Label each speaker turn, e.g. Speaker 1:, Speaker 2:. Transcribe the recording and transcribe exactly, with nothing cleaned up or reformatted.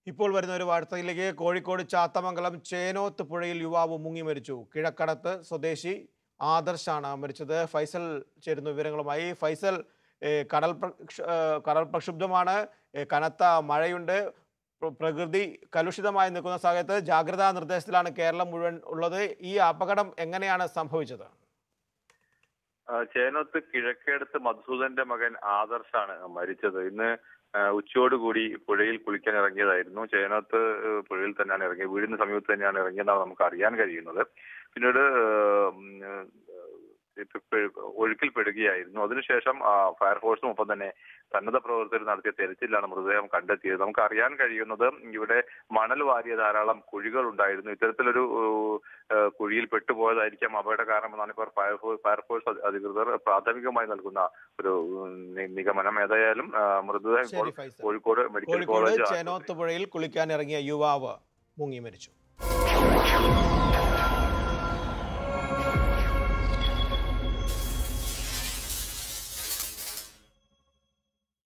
Speaker 1: ഇപ്പോൾ വരുന്ന ഒരു വാർത്തയിലേക്ക് കോഴിക്കോട് ചാത്തമംഗലം ചേനോത്ത് പുഴയിൽ യുവാവ് മുങ്ങി മരിച്ചു. കിഴക്കടത്ത് സ്വദേശി ആദർശാണ് മരിച്ചത്. ഫൈസൽ ചേരുന്ന വിവരങ്ങളുമായി. ഫൈസൽ, കടൽ കടൽ പ്രക്ഷുബ്ധമാണ്, കനത്ത മഴയുണ്ട്, പ്രകൃതി കലുഷിതമായി നിൽക്കുന്ന സാഹചര്യത്തിൽ ജാഗ്രതാ നിർദ്ദേശത്തിലാണ് കേരളം മുഴുവൻ ഉള്ളത്. ഈ അപകടം എങ്ങനെയാണ് സംഭവിച്ചത്?
Speaker 2: ചേനോത്ത് കിഴക്കേടത്ത് മധുസൂദന്റെ മകൻ ആദർശാണ് മരിച്ചത്. ഇന്ന് ഉച്ചയോടുകൂടി പുഴയിൽ കുളിക്കാൻ ഇറങ്ങിയതായിരുന്നു. ചേനോത്ത് പുഴയിൽ തന്നെയാണ് ഇറങ്ങിയത്, വീടിന് സമീപത്ത് തന്നെയാണ് ഇറങ്ങിയതെന്നാണ് നമുക്ക് അറിയാൻ കഴിയുന്നത്. പിന്നീട് ഒഴുക്കിൽപ്പെടുകയായിരുന്നു. അതിനുശേഷം ഫയർഫോഴ്സും ഒപ്പം തന്നെ സന്നദ്ധ പ്രവർത്തകർ നടത്തിയ തെരച്ചിലാണ് മൃതദേഹം കണ്ടെത്തിയത്. നമുക്ക് അറിയാൻ കഴിയുന്നത് ഇവിടെ മണൽ വാരിയ ധാരാളം കുഴികൾ ഉണ്ടായിരുന്നു. ഇത്തരത്തിലൊരു കുഴിയിൽ പെട്ടുപോയതായിരിക്കാം അപകട കാരണമെന്നാണ് ഇപ്പോൾ ഫയർഫോഴ്സ് ഫയർഫോഴ്സ് അധികൃതർ പ്രാഥമികമായി നൽകുന്ന ഒരു നിഗമനം. ഏതായാലും മൃതദേഹം ഇപ്പോൾ കോഴിക്കോട് മെഡിക്കൽ കോളേജ്
Speaker 1: ചേനോത്ത് പുഴയിൽ കുളിക്കാൻ ഇറങ്ങിയ യുവാവ് മുങ്ങി മരിച്ചു.